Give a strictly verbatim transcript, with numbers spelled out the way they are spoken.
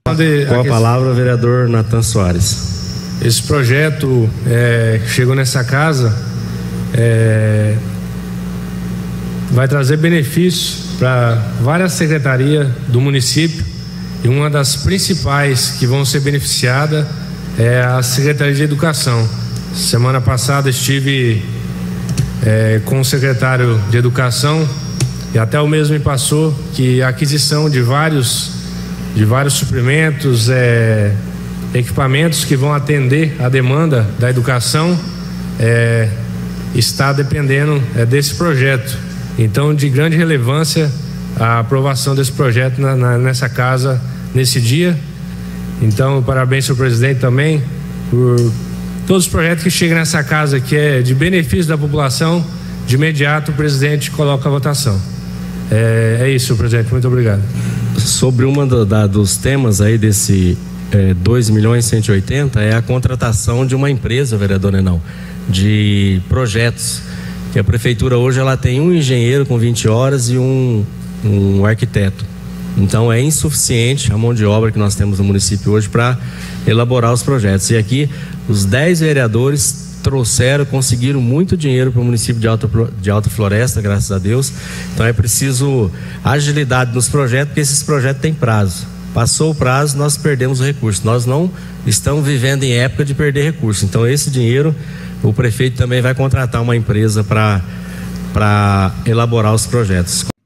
Com a palavra, o vereador Nathan Soares. Esse projeto é, chegou nessa casa, é, vai trazer benefícios para várias secretarias do município, e uma das principais que vão ser beneficiadas é a Secretaria de Educação. Semana passada estive é, com o secretário de Educação e até o mesmo me passou que a aquisição de vários, de vários suprimentos, é, equipamentos que vão atender a demanda da educação é, está dependendo é, desse projeto. Então, de grande relevância a aprovação desse projeto na, na, nessa casa, nesse dia. Então, parabéns, senhor presidente, também por todos os projetos que chegam nessa casa, que é de benefício da população. De imediato o presidente coloca a votação. É, é isso, senhor presidente, muito obrigado. Sobre uma do, da, dos temas aí desse é, dois milhões e cento e oitenta é a contratação de uma empresa, vereador Nenão, de projetos, que a prefeitura hoje ela tem um engenheiro com vinte horas e um, um arquiteto. Então é insuficiente a mão de obra que nós temos no município hoje para elaborar os projetos. E aqui os dez vereadores trouxeram, conseguiram muito dinheiro para o município de Alta, de Alta Floresta, graças a Deus. Então é preciso agilidade nos projetos, porque esses projetos têm prazo. Passou o prazo, nós perdemos o recurso. Nós não estamos vivendo em época de perder recurso. Então esse dinheiro, o prefeito também vai contratar uma empresa para para elaborar os projetos.